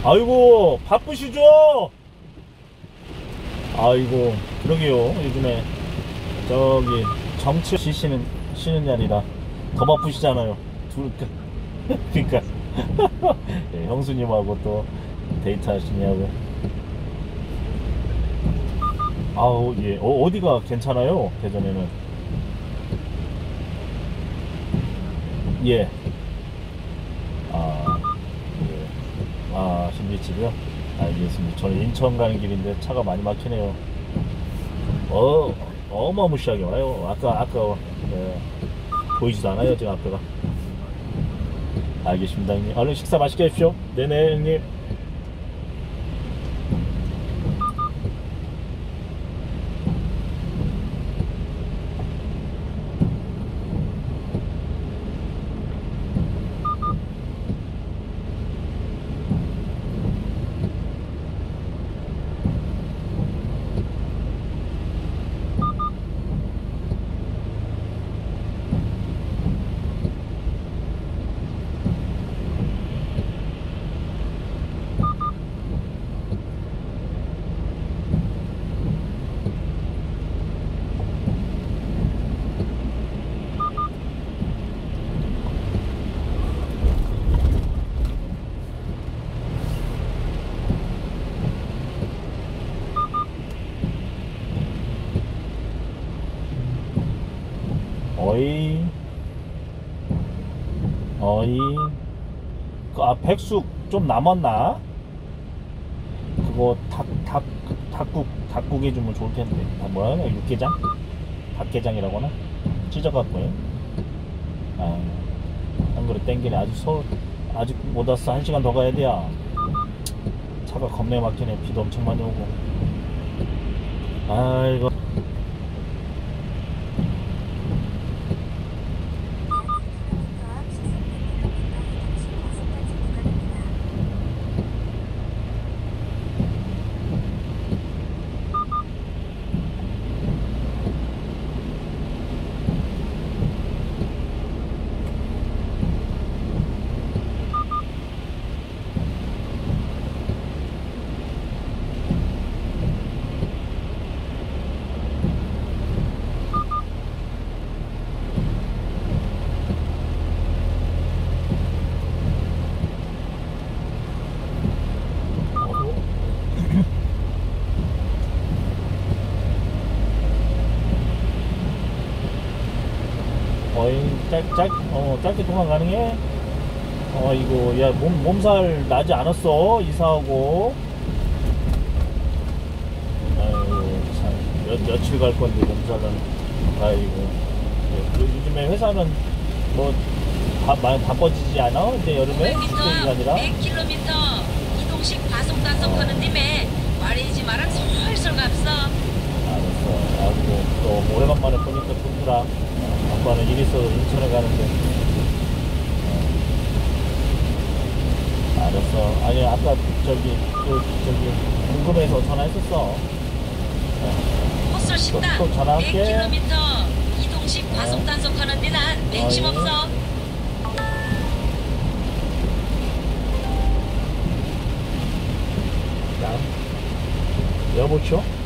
아이고 바쁘시죠? 아이고 그러게요. 요즘에 저기 정치 쉬는 날이라 더 바쁘시잖아요. 그러니까 네, 형수님하고 또 데이트 하시냐고. 아우 예. 어디가 괜찮아요? 대전에는. 예. 아, 예. 아, 신비집이요? 알겠습니다. 저는 인천 가는 길인데 차가 많이 막히네요. 어마무시하게 와요. 아까, 예, 보이지도 않아요, 지금 앞에가. 알겠습니다, 형님. 얼른 식사 맛있게 하십시오. 네네, 형님. 어이, 어이. 백숙 좀 남았나? 그거 닭국 해주면 좋을 텐데. 아, 뭐라 하나? 육개장? 닭게장이라고 하나? 찢어갖고요. 아, 한 그릇 땡기네. 아직 못 왔어. 1시간 더 가야 돼야. 차가 겁내 막히네. 비도 엄청 많이 오고. 아이고. 거의 짧게 통화 가능해? 이거, 야, 몸살 나지 않았어? 이사하고. 아이고, 참, 며칠 갈 건데, 몸살은. 아이고. 예, 요즘에 회사는 뭐, 많이 바빠지지 않아? 이제 여름에? 500m, 아니라? 100km 이동식 과속 단속하는 님에 말이지 마랑 솔솔 갑서. 알았어. 아이고, 또 오래간만에 보니까 좋더라. 아빠는 일 있어서 인천에 가는데. 알았어. 아니, 아까 저기 궁금해서 전화했었어. 헛설 식당 또 전화할게. 100km 이동식 과속 단속하는 데난 맹심 예. 없어. 야, 여보쇼?